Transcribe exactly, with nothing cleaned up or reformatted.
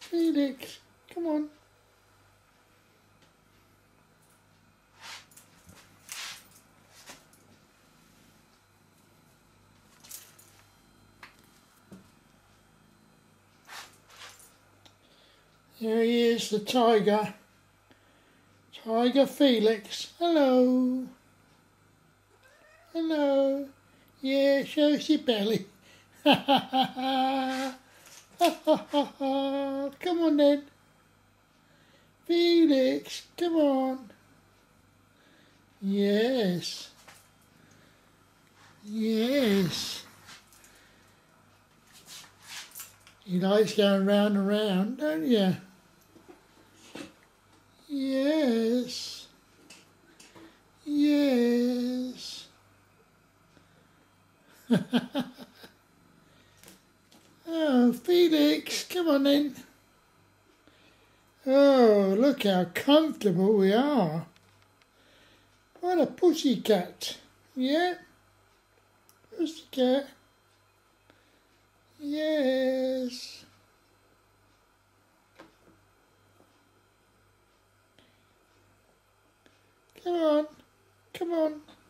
Felix, come on. There he is, the tiger. Tiger Felix. Hello. Hello. Yeah, shows your belly. Ha ha ha ha. Ha ha ha ha. Come on then. Felix, come on. Yes. Yes. He likes going round and round, don't you? Yes. Yes. Oh, Felix, come on then. Oh, look how comfortable we are. What a pussycat. Yeah? Pussycat. Yes. Come on. Come on.